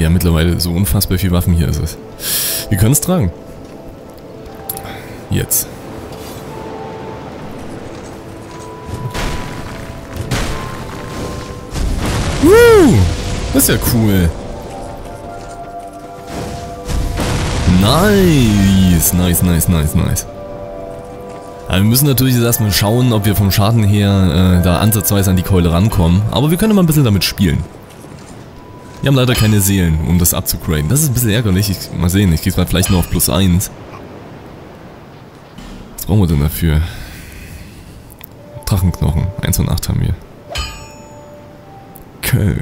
wir haben mittlerweile so unfassbar viele Waffen, hier ist es. Wir können es tragen. Jetzt. Das ist ja cool. Nice, nice, nice, nice, nice. Aber wir müssen natürlich jetzt erstmal schauen, ob wir vom Schaden her da ansatzweise an die Keule rankommen. Aber wir können mal ein bisschen damit spielen. Wir haben leider keine Seelen, um das abzugraden. Das ist ein bisschen ärgerlich. Mal sehen, ich krieg's mal vielleicht nur auf +1. Was brauchen wir denn dafür? Drachenknochen. 1 von 8 haben wir. Okay.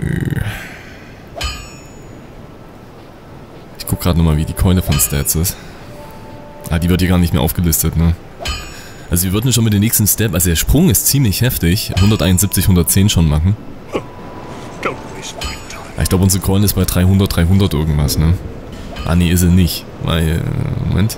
Ich guck gerade nochmal, wie die Keule von Stats ist. Ah, die wird hier gar nicht mehr aufgelistet, ne? Also wir würden schon mit dem nächsten Step, also der Sprung ist ziemlich heftig, 171, 110 schon machen. Ich glaube unsere Keule ist bei 300, 300 irgendwas, ne? Ah ne, ist sie nicht, weil, Moment.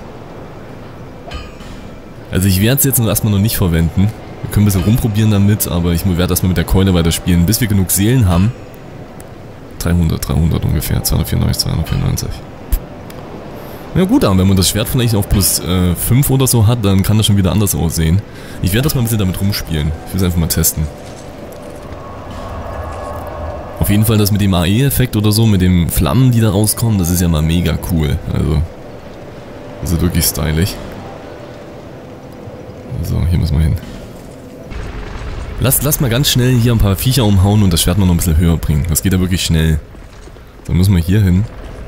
Also ich werde es jetzt erstmal noch nicht verwenden. Wir können ein bisschen rumprobieren damit, aber ich werde erstmal mit der Keule weiterspielen, bis wir genug Seelen haben. 300, 300 ungefähr, 294, 294. Ja gut, aber wenn man das Schwert vielleicht auf +5 oder so hat, dann kann das schon wieder anders aussehen. Ich werde das mal ein bisschen damit rumspielen. Ich will es einfach mal testen. Auf jeden Fall das mit dem AE-Effekt oder so, mit den Flammen, die da rauskommen, das ist ja mal mega cool. Also, das ist wirklich stylisch. So, hier müssen wir hin. Lass mal ganz schnell hier ein paar Viecher umhauen und das Schwert noch ein bisschen höher bringen. Das geht ja wirklich schnell. Dann müssen wir hier hin.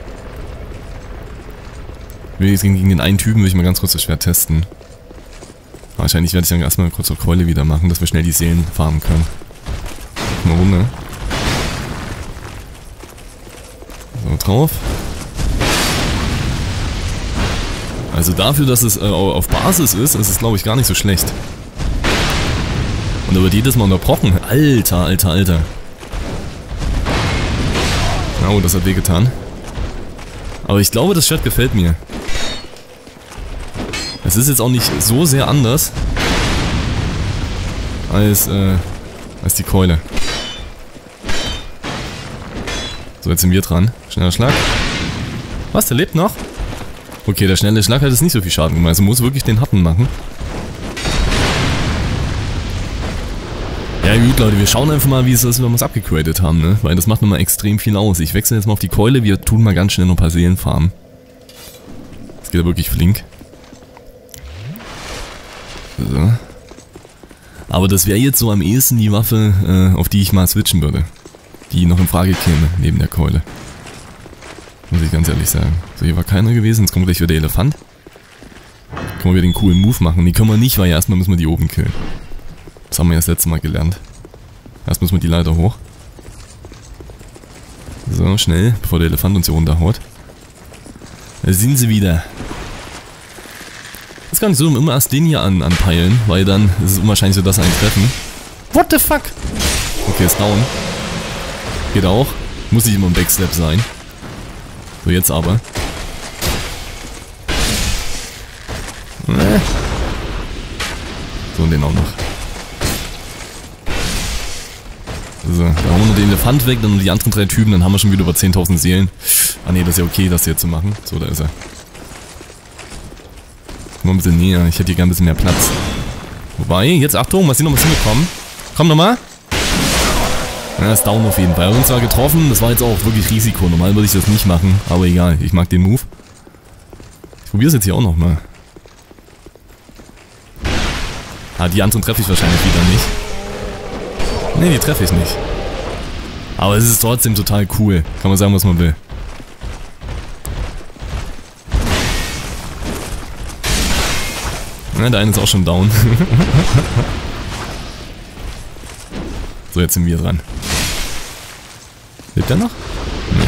Gegen den einen Typen will ich mal ganz kurz das Schwert testen. Wahrscheinlich werde ich dann erstmal kurz zur Keule wieder machen, dass wir schnell die Seelen farmen können. Mal runter. So, drauf. Also dafür, dass es auf Basis ist es glaube ich gar nicht so schlecht. Und da wird jedes Mal unterbrochen. Alter, alter, alter. Oh, das hat wehgetan. Aber ich glaube, das Schwert gefällt mir. Es ist jetzt auch nicht so sehr anders als die Keule. So, jetzt sind wir dran. Schneller Schlag. Was, der lebt noch? Okay, der schnelle Schlag hat jetzt nicht so viel Schaden gemacht. Also muss wirklich den harten machen. Ja gut, Leute, wir schauen einfach mal, wie es ist, wenn wir es abgegradet haben, ne? Weil das macht nochmal extrem viel aus. Ich wechsle jetzt mal auf die Keule. Wir tun mal ganz schnell noch ein paar Seelen farmen. Das geht ja wirklich flink. So. Aber das wäre jetzt so am ehesten die Waffe, auf die ich mal switchen würde. Die noch in Frage käme, neben der Keule. Muss ich ganz ehrlich sagen. So, hier war keiner gewesen, jetzt kommt gleich wieder der Elefant. Können wir wieder den coolen Move machen. Die können wir nicht, weil erstmal müssen wir die oben killen. Das haben wir ja das letzte Mal gelernt. Erst müssen wir die Leiter hoch. So, schnell, bevor der Elefant uns hier runterhaut. Da sind sie wieder. Das ist gar nicht so, immer erst den hier anpeilen, weil dann ist es unwahrscheinlich so, dass einen treffen. What the fuck? Okay, ist down. Geht auch. Muss nicht immer ein Backstep sein. So, jetzt aber. So, und den auch noch. So, da haben wir nur den Elefant weg, dann die anderen 3 Typen, dann haben wir schon wieder über 10.000 Seelen. Ah ne, das ist ja okay, das hier zu machen. So, da ist er. Mal ein bisschen näher, ich hätte hier gerne ein bisschen mehr Platz. Wobei, jetzt Achtung, mal sehen, ob wir es hinbekommen. Komm nochmal. Ja, ist down auf jeden Fall. Er hat uns zwar getroffen, das war jetzt auch wirklich Risiko. Normal würde ich das nicht machen, aber egal, ich mag den Move. Ich probiere es jetzt hier auch nochmal. Ah, die anderen treffe ich wahrscheinlich wieder nicht. Ne, die treffe ich nicht. Aber es ist trotzdem total cool. Kann man sagen, was man will. Ja, der eine ist auch schon down. So, jetzt sind wir dran. Lebt der noch? Nee.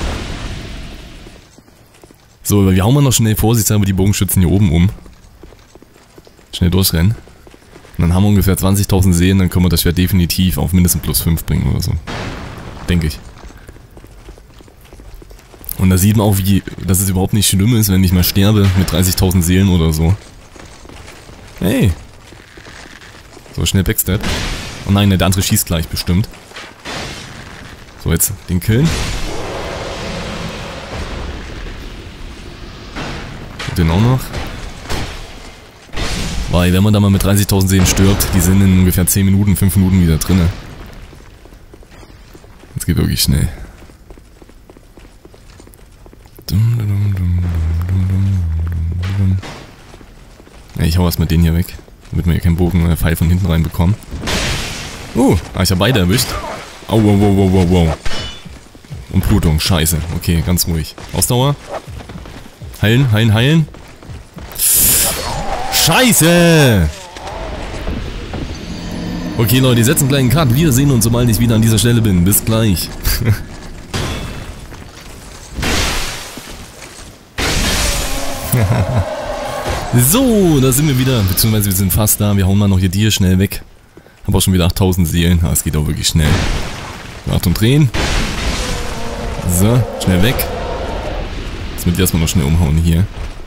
So, wir hauen mal noch schnell vorsichtshalber die Bogenschützen hier oben um. Schnell durchrennen. Und dann haben wir ungefähr 20.000 Seelen, dann können wir das Schwert definitiv auf mindestens +5 bringen oder so. Denke ich. Und da sieht man auch, wie, dass es überhaupt nicht schlimm ist, wenn ich mal sterbe mit 30.000 Seelen oder so. Hey! So, schnell Backstep. Oh nein, der andere schießt gleich bestimmt. So, jetzt den killen. den auch noch. Weil wenn man da mal mit 30.000 Seelen stirbt, die sind in ungefähr 10 Minuten, 5 Minuten wieder drinne. Das geht wirklich schnell. Ja, ich hau erstmal den hier weg, damit wir hier keinen Bogen oder Pfeil von hinten reinbekommen. Ich habe beide erwischt. Au, wow, wow, wow, wow, wow. Und Blutung, scheiße. Okay, ganz ruhig. Ausdauer. Heilen, heilen, heilen. Scheiße! Okay, Leute, die setzen gleich einen Cut. Wir sehen uns, sobald ich wieder an dieser Stelle bin. Bis gleich. So, da sind wir wieder. Beziehungsweise wir sind fast da. Wir hauen mal noch hier die schnell weg. Hab auch schon wieder 8000 Seelen. Es geht auch wirklich schnell. Achtung, drehen. So, schnell weg. Jetzt mit dir erstmal noch schnell umhauen hier.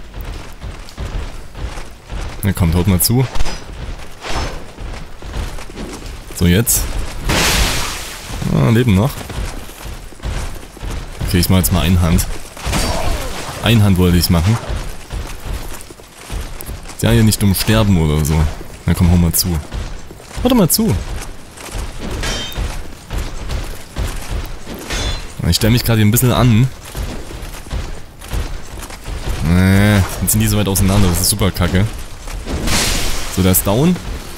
Na kommt, haut mal zu. So, jetzt. Leben noch. Okay, ich mach jetzt mal Einhand. Einhand wollte ich machen. Ja, hier nicht dumm sterben oder so. Na komm, hau mal zu. Hau doch mal zu. Ich stelle mich gerade hier ein bisschen an. Jetzt sind die so weit auseinander, das ist super kacke. So, der ist down.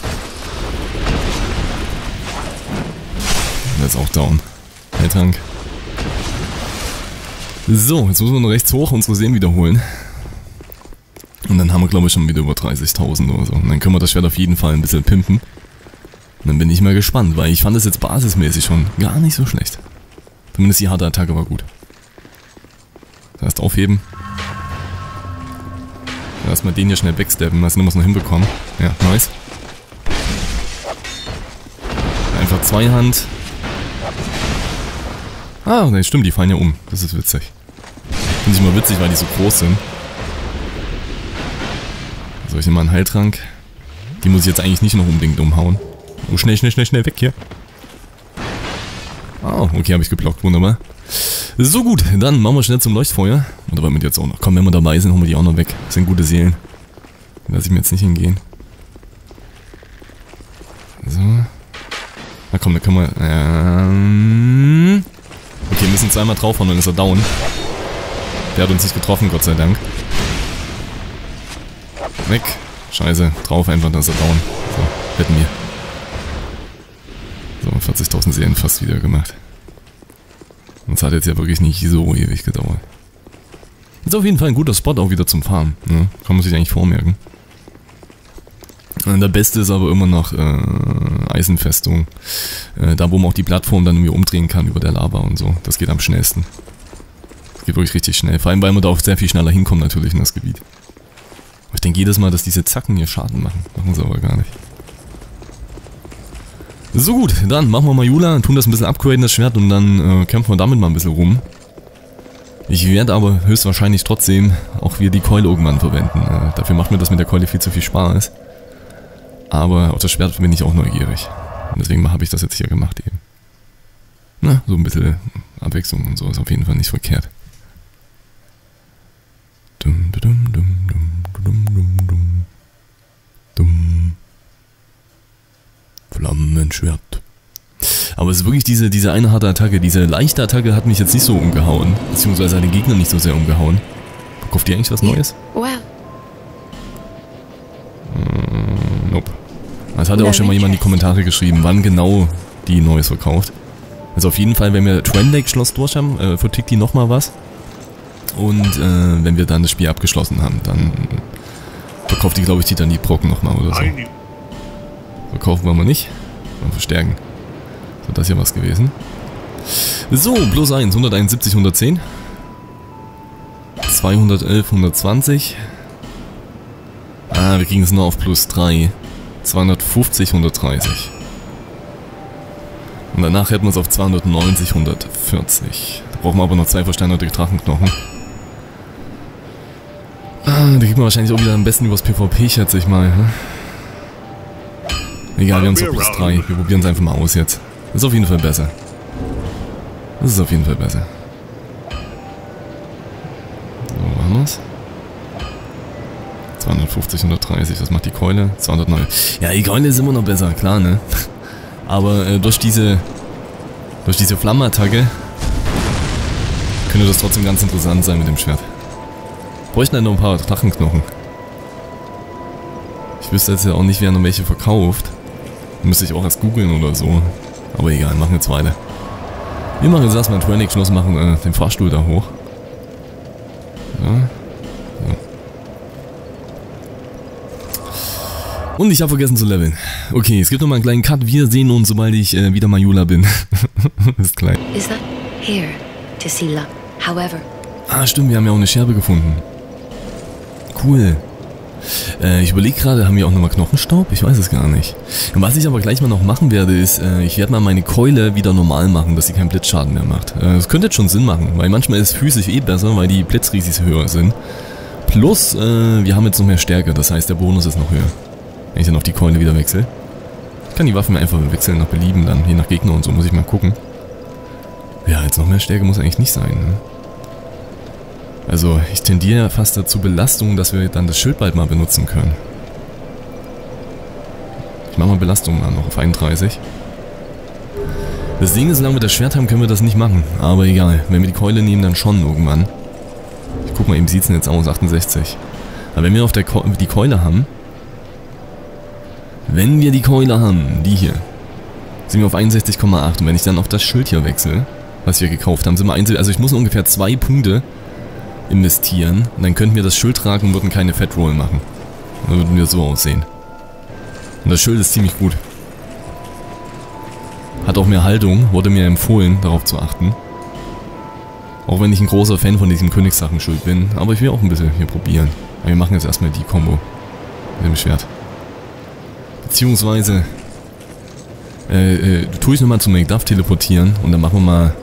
Der ist auch down. Heiltrank. So, jetzt müssen wir noch rechts hoch unsere Seelen wiederholen. Und dann haben wir, glaube ich, schon wieder über 30.000 oder so. Und dann können wir das Schwert auf jeden Fall ein bisschen pimpen. Und dann bin ich mal gespannt, weil ich fand das jetzt basismäßig schon gar nicht so schlecht. Zumindest die harte Attacke war gut. Das heißt, aufheben. Erstmal den hier schnell backsteppen, mal sehen, ob wir es noch hinbekommen. Ja, nice. Einfach Zweihand. Ne, stimmt, die fallen ja um. Das ist witzig. Finde ich immer witzig, weil die so groß sind. So, ich nehme mal einen Heiltrank. Die muss ich jetzt eigentlich nicht noch unbedingt umhauen. Oh, schnell, schnell, schnell, schnell weg hier. Okay, habe ich geblockt, wunderbar. So gut, dann machen wir schnell zum Leuchtfeuer. Oder wollen wir die jetzt auch noch? Komm, wenn wir dabei sind, holen wir die auch noch weg. Das sind gute Seelen. Lass ich mir jetzt nicht hingehen. So. Na komm, da können wir... Okay, wir müssen zweimal draufhauen, dann ist er down. Der hat uns nicht getroffen, Gott sei Dank. Weg. Scheiße, drauf einfach, dann ist er down. So, hätten wir. So, 40.000 Seelen fast wieder gemacht. Und es hat jetzt ja wirklich nicht so ewig gedauert. Ist auf jeden Fall ein guter Spot auch wieder zum Farmen. Ne? Kann man sich eigentlich vormerken. Und der beste ist aber immer noch Eisenfestung. Da wo man auch die Plattform dann irgendwie umdrehen kann über der Lava und so. Das geht am schnellsten. Das geht wirklich richtig schnell. Vor allem weil man da auch sehr viel schneller hinkommt natürlich in das Gebiet. Aber ich denke jedes Mal, dass diese Zacken hier Schaden machen. Machen sie aber gar nicht. So gut, dann machen wir mal Jula, tun das ein bisschen upgraden, das Schwert, und dann kämpfen wir damit mal ein bisschen rum. Ich werde aber höchstwahrscheinlich trotzdem auch wieder die Keule irgendwann verwenden. Dafür macht mir das mit der Keule viel zu viel Spaß. Aber auf das Schwert bin ich auch neugierig. Und deswegen habe ich das jetzt hier gemacht eben. Na, so ein bisschen Abwechslung und so ist auf jeden Fall nicht verkehrt. Dum, dum, dum, dum, dum, dum, dum, dum. Flammenschwert. Aber es ist wirklich diese eine harte Attacke, diese leichte Attacke hat mich jetzt nicht so umgehauen. Beziehungsweise hat den Gegner nicht so sehr umgehauen. Verkauft ihr eigentlich was Neues? Wow. Nope. Es hatte auch schon mal jemand in die Kommentare geschrieben, wann genau die Neues verkauft. Also auf jeden Fall, wenn wir Twin Lake Schloss durch haben, vertickt die nochmal was. Und wenn wir dann das Spiel abgeschlossen haben, dann verkauft die, glaube ich, die Brocken nochmal oder so. Verkaufen wir mal nicht. Und verstärken. So, das hier was gewesen. So, plus 1, 171, 110. 211, 120. Wir kriegen es nur auf plus 3. 250, 130. Und danach hätten wir es auf 290, 140. Da brauchen wir aber noch 2 versteinerte Drachenknochen. Da kriegt man wahrscheinlich auch wieder am besten übers PvP, schätze ich mal. Egal, wir haben es auf plus 3. Wir probieren es einfach mal aus jetzt. Das ist auf jeden Fall besser. Das ist auf jeden Fall besser. So, machen wir's. 250, 130, was macht die Keule? 209. Ja, die Keule ist immer noch besser, klar, ne? Aber durch diese Flammenattacke könnte das trotzdem ganz interessant sein mit dem Schwert. Bräuchten halt noch ein paar Drachenknochen. Ich wüsste jetzt ja auch nicht, wer noch welche verkauft. Müsste ich auch erst googeln oder so. Aber egal, machen jetzt weiter. Wir machen jetzt erstmal ein Training-Schluss, machen den Fahrstuhl da hoch. Ja. Und ich habe vergessen zu leveln. Okay, es gibt noch mal einen kleinen Cut. Wir sehen uns, sobald ich wieder Majula bin. Ist klein. Ah, stimmt, wir haben ja auch eine Scherbe gefunden. Cool. Ich überlege gerade, haben wir auch nochmal Knochenstaub? Ich weiß es gar nicht. Und was ich aber gleich mal noch machen werde, ist, ich werde mal meine Keule wieder normal machen, dass sie keinen Blitzschaden mehr macht. Das könnte jetzt schon Sinn machen, weil manchmal ist es physisch eh besser, weil die Blitzrisis höher sind. Plus, wir haben jetzt noch mehr Stärke, das heißt, der Bonus ist noch höher. Wenn ich dann auf die Keule wieder wechsle. Ich kann die Waffen einfach wechseln nach Belieben dann, je nach Gegner und so, muss ich mal gucken. Ja, jetzt noch mehr Stärke muss eigentlich nicht sein, ne? Also, ich tendiere ja fast dazu Belastung, dass wir dann das Schild bald mal benutzen können. Ich mache mal Belastung mal noch auf 31. Das Ding ist, solange wir das Schwert haben, können wir das nicht machen. Aber egal, wenn wir die Keule nehmen, dann schon irgendwann. Ich guck mal, eben sieht es denn jetzt aus, 68. Aber wenn wir auf die Keule haben, die hier, sind wir auf 61,8. Und wenn ich dann auf das Schild hier wechsle, was wir gekauft haben, sind wir also ich muss ungefähr 2 Punkte investieren. Und dann könnten wir das Schild tragen und würden keine Fat Roll machen. Dann würden wir so aussehen. Und das Schild ist ziemlich gut. Hat auch mehr Haltung, wurde mir empfohlen, darauf zu achten. Auch wenn ich ein großer Fan von diesem Königsdrachenschild bin. Aber ich will auch ein bisschen hier probieren. Aber wir machen jetzt erstmal die Combo mit dem Schwert. Beziehungsweise tue ich nochmal zu Macduff teleportieren und dann machen wir mal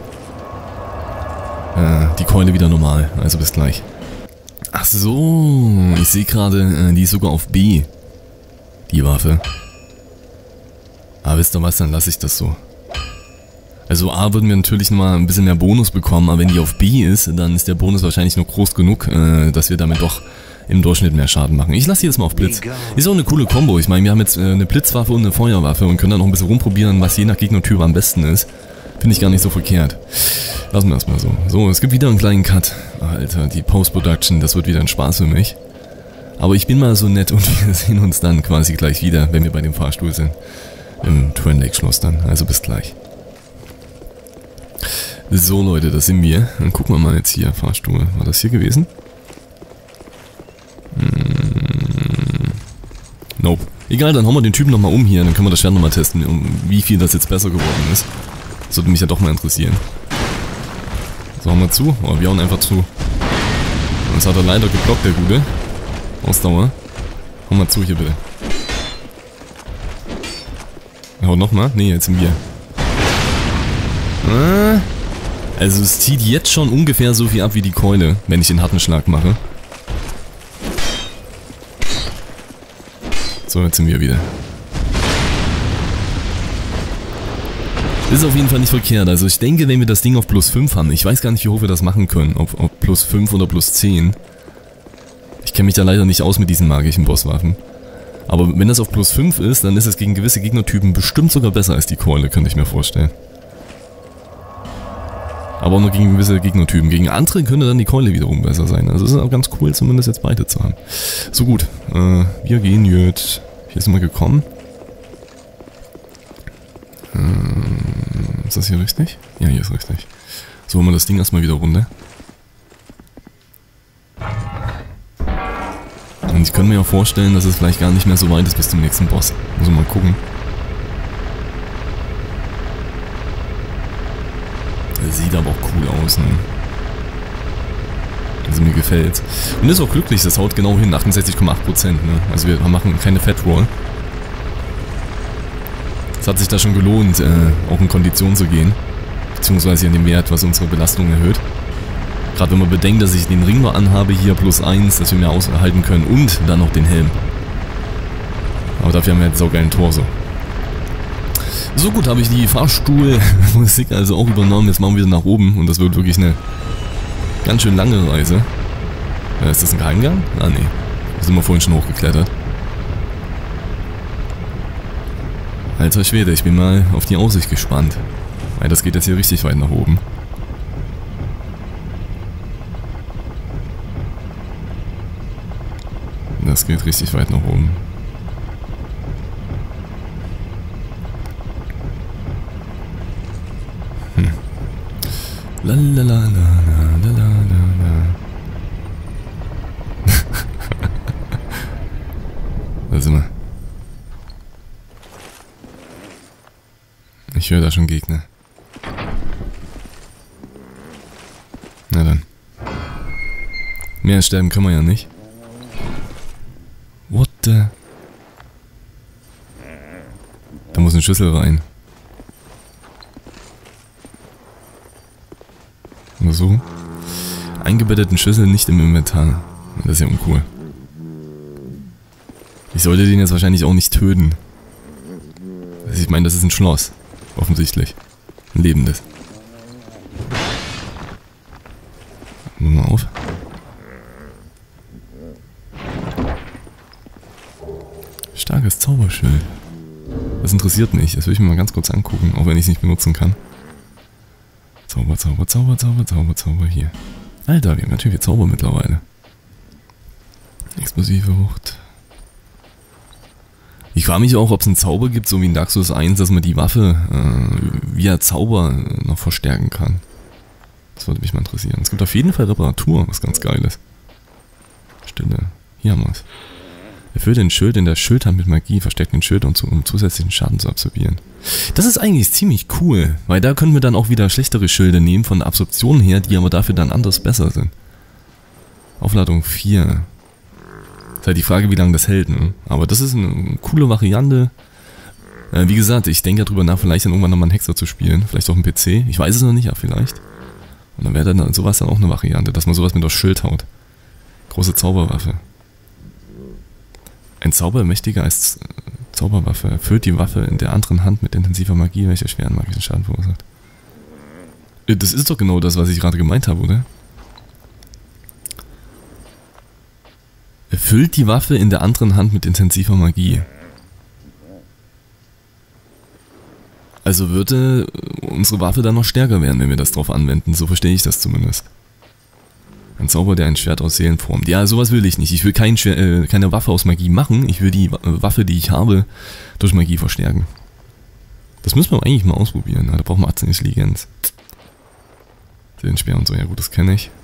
die Keule wieder normal. Also bis gleich. Ach so, ich sehe gerade, die ist sogar auf B. Die Waffe. Aber wisst ihr was, dann lasse ich das so. Also A würden wir natürlich nochmal ein bisschen mehr Bonus bekommen, aber wenn die auf B ist, dann ist der Bonus wahrscheinlich nur groß genug, dass wir damit doch im Durchschnitt mehr Schaden machen. Ich lasse die jetzt mal auf Blitz. Ist auch eine coole Kombo. Ich meine, wir haben jetzt eine Blitzwaffe und eine Feuerwaffe und können dann noch ein bisschen rumprobieren, was je nach Gegnertyp am besten ist. Finde ich gar nicht so verkehrt. Lassen wir das mal so. So, es gibt wieder einen kleinen Cut. Alter, die Post-Production, das wird wieder ein Spaß für mich. Aber ich bin mal so nett und wir sehen uns dann quasi gleich wieder, wenn wir bei dem Fahrstuhl sind. Im Twin Lake Schloss dann. Also bis gleich. So Leute, das sind wir. Dann gucken wir mal jetzt hier. Fahrstuhl. War das hier gewesen? Nope. Egal, dann hauen wir den Typen nochmal um hier. Dann können wir das Schwert nochmal testen, wie viel das jetzt besser geworden ist. Das würde mich ja doch mal interessieren. So, hauen wir zu. Oh, wir hauen einfach zu. Das hat er leider geblockt, der Gute. Ausdauer. Hauen wir zu hier bitte. Haut nochmal? Ne, jetzt sind wir. Also es zieht jetzt schon ungefähr so viel ab wie die Keule, wenn ich den harten Schlag mache. So, jetzt sind wir wieder. Ist auf jeden Fall nicht verkehrt. Also ich denke, wenn wir das Ding auf plus 5 haben, ich weiß gar nicht, wie hoch wir das machen können. Ob plus 5 oder plus 10. Ich kenne mich da leider nicht aus mit diesen magischen Bosswaffen. Aber wenn das auf plus 5 ist, dann ist es gegen gewisse Gegnertypen bestimmt sogar besser als die Keule, könnte ich mir vorstellen. Aber auch nur gegen gewisse Gegnertypen. Gegen andere könnte dann die Keule wiederum besser sein. Also es ist auch ganz cool, zumindest jetzt beide zu haben. So gut, wir gehen jetzt... Hier sind wir gekommen. Ist das hier richtig? Ja, hier ist richtig. So, holen wir das Ding erstmal wieder runter. Und ich könnte mir ja vorstellen, dass es vielleicht gar nicht mehr so weit ist bis zum nächsten Boss. Muss man mal gucken. Das sieht aber auch cool aus, ne? Also mir gefällt's. Und ist auch glücklich, das haut genau hin, 68,8%, ne? Also wir machen keine Fat Roll. Es hat sich da schon gelohnt, auch in Kondition zu gehen. Beziehungsweise an dem Wert, was unsere Belastung erhöht. Gerade wenn man bedenkt, dass ich den Ring noch anhabe, hier plus 1, dass wir mehr aushalten können und dann noch den Helm. Aber dafür haben wir jetzt saugeilen Torso. So gut, habe ich die Fahrstuhlmusik also auch übernommen. Jetzt machen wir wieder nach oben und das wird wirklich eine ganz schön lange Reise. Ist das ein Geheimgang? Ah, nee. Da sind wir vorhin schon hochgeklettert. Alter Schwede, ich bin mal auf die Aussicht gespannt. Weil das geht jetzt hier richtig weit nach oben. Das geht richtig weit nach oben. Lalalala. Da sind wir. Ich höre da schon Gegner. Na dann. Mehr sterben können wir ja nicht. What the? Da muss ein Schlüssel rein. Oder so. Eingebetteten Schlüssel nicht im Inventar. Das ist ja uncool. Ich sollte den jetzt wahrscheinlich auch nicht töten. Also ich meine, das ist ein Schloss. Offensichtlich. Ein lebendes. Machen wir mal auf. Starkes Zauberschild. Das interessiert mich. Das will ich mir mal ganz kurz angucken, auch wenn ich es nicht benutzen kann. Zauber, Zauber, Zauber, Zauber, Zauber, Zauber, hier. Alter, wir haben natürlich Zauber mittlerweile. Explosive Wucht. Ich frage mich auch, ob es einen Zauber gibt, so wie in Dark Souls 1, dass man die Waffe via Zauber noch verstärken kann. Das würde mich mal interessieren. Es gibt auf jeden Fall Reparatur, was ganz geil ist. Stille. Hier haben wir es. Erfüllt den Schild in der Schildhand mit Magie, verstärkt den Schild, um zusätzlichen Schaden zu absorbieren. Das ist eigentlich ziemlich cool, weil da können wir dann auch wieder schlechtere Schilde nehmen von der Absorption her, die aber dafür dann anders besser sind. Aufladung 4. Ist halt die Frage, wie lange das hält, ne? Aber das ist eine coole Variante. Wie gesagt, ich denke darüber nach, vielleicht dann irgendwann nochmal einen Hexer zu spielen. Vielleicht auch einen PC. Ich weiß es noch nicht, aber vielleicht. Und dann wäre dann sowas dann auch eine Variante, dass man sowas mit aufs Schild haut. Große Zauberwaffe. Ein Zauber mächtiger als Zauberwaffe erfüllt die Waffe in der anderen Hand mit intensiver Magie, welche schweren magischen Schaden verursacht. Das ist doch genau das, was ich gerade gemeint habe, oder? Erfüllt die Waffe in der anderen Hand mit intensiver Magie. Also würde unsere Waffe dann noch stärker werden, wenn wir das drauf anwenden. So verstehe ich das zumindest. Ein Zauber, der ein Schwert aus Seelen formt. Ja, sowas will ich nicht. Ich will keine Waffe aus Magie machen. Ich will die Waffe, die ich habe, durch Magie verstärken. Das müssen wir eigentlich mal ausprobieren. Da brauchen wir 18 Intelligenz. Seelenspeer und so. Ja gut, das kenne ich.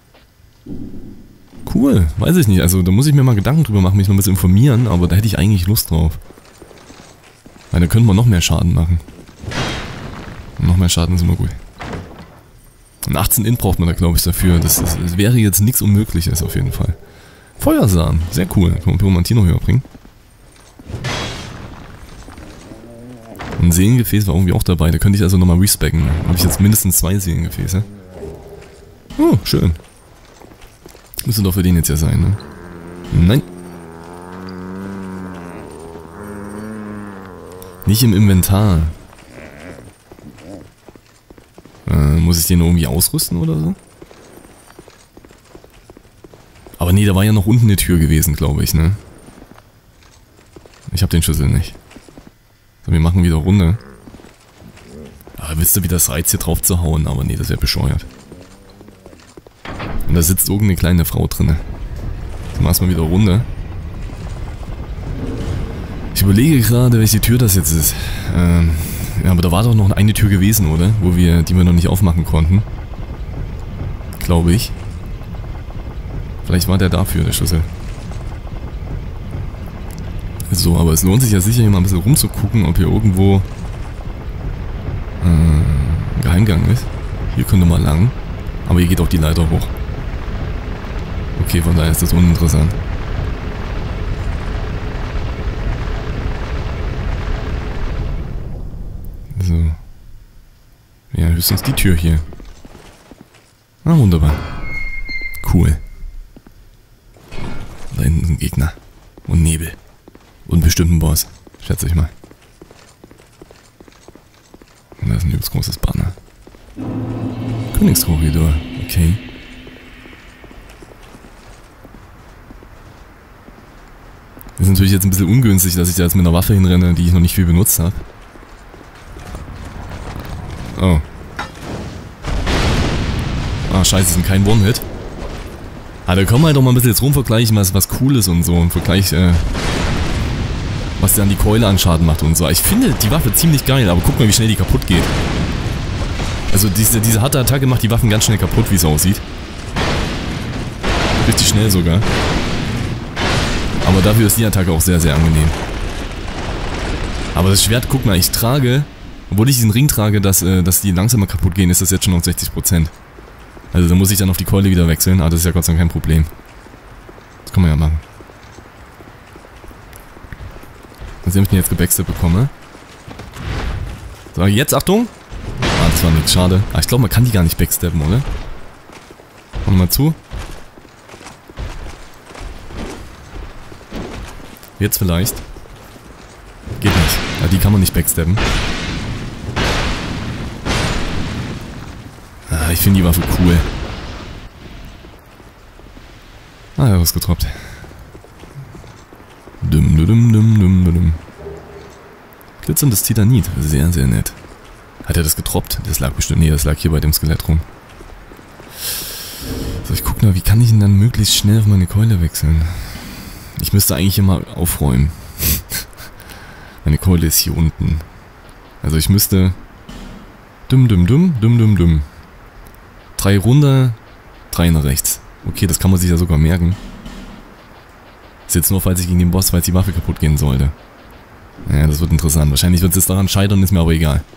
Cool, weiß ich nicht. Also da muss ich mir mal Gedanken drüber machen, mich noch ein bisschen informieren. Aber da hätte ich eigentlich Lust drauf. Weil da könnten wir noch mehr Schaden machen. Und noch mehr Schaden ist immer gut. Und 18 Int braucht man da, glaube ich, dafür. Das wäre jetzt nichts Unmögliches auf jeden Fall. Feuersamen, sehr cool. Können wir Pyromantie noch höher bringen. Ein Seelengefäß war irgendwie auch dabei. Da könnte ich also nochmal respecken. Da habe ich jetzt mindestens 2 Seelengefäße. Oh, schön. Müsste doch für den jetzt ja sein, ne? Nein. Nicht im Inventar. Muss ich den irgendwie ausrüsten oder so? Aber nee, da war ja noch unten eine Tür gewesen, glaube ich, ne? Ich habe den Schlüssel nicht. So, wir machen wieder Runde. Aber willst du wieder das Reiz hier drauf zu hauen? Aber nee, das wäre bescheuert. Und da sitzt irgendeine kleine Frau drinne. Dann machen wir wieder Runde. Ich überlege gerade, welche Tür das jetzt ist. Ja, aber da war doch noch eine Tür gewesen, oder? Die wir noch nicht aufmachen konnten. Glaube ich. Vielleicht war der dafür, der Schlüssel. So, aber es lohnt sich ja sicher, hier mal ein bisschen rumzugucken, ob hier irgendwo ein Geheimgang ist. Hier könnte man lang. Aber hier geht auch die Leiter hoch. Okay, von daher ist das uninteressant. So. Ja, höchstens die Tür hier. Ah, wunderbar. Cool. Da hinten ist ein Gegner. Und Nebel. Und bestimmt ein Boss. Schätze ich mal. Und da ist ein übelst großes Banner. Königskorridor. Okay. natürlich jetzt ein bisschen ungünstig, dass ich da jetzt mit einer Waffe hinrenne, die ich noch nicht viel benutzt habe. Oh. Ah, scheiße, sind kein One-Hit. Ah, da können wir halt auch mal ein bisschen jetzt rumvergleichen, was cool ist und so. Im Vergleich, was der an die Keule an Schaden macht und so. Ich finde die Waffe ziemlich geil, aber guck mal, wie schnell die kaputt geht. Also diese harte Attacke macht die Waffen ganz schnell kaputt, wie es aussieht. Richtig schnell sogar. Aber dafür ist die Attacke auch sehr, sehr angenehm. Aber das Schwert, guck mal, ich trage, obwohl ich diesen Ring trage, dass die langsamer kaputt gehen, ist das jetzt schon auf 60%. Also da muss ich dann auf die Keule wieder wechseln, aber das ist ja Gott sei Dank kein Problem. Das kann man ja machen. Mal sehen, ob ich den jetzt gebackstab bekomme. So, jetzt Achtung! Ah, das war nichts, schade. Ah, ich glaube, man kann die gar nicht backstabben, oder? Machen wir mal zu. Jetzt vielleicht. Geht nicht. Ja, die kann man nicht backstabben. Ah, ich finde die Waffe cool. Ah, ja, was getroppt. Glitzerndes Titanit. Sehr, sehr nett. Hat er das getroppt? Das lag bestimmt. Nee, das lag hier bei dem Skelett rum. So, ich guck mal, wie kann ich ihn dann möglichst schnell auf meine Keule wechseln? Ich müsste eigentlich immer aufräumen. Meine Keule ist hier unten. Also ich müsste... 3 runter, 3 nach rechts. Okay, das kann man sich ja sogar merken. Ist jetzt nur, falls ich gegen den Boss, falls die Waffe kaputt gehen sollte. Ja, das wird interessant. Wahrscheinlich wird es jetzt daran scheitern, ist mir aber egal.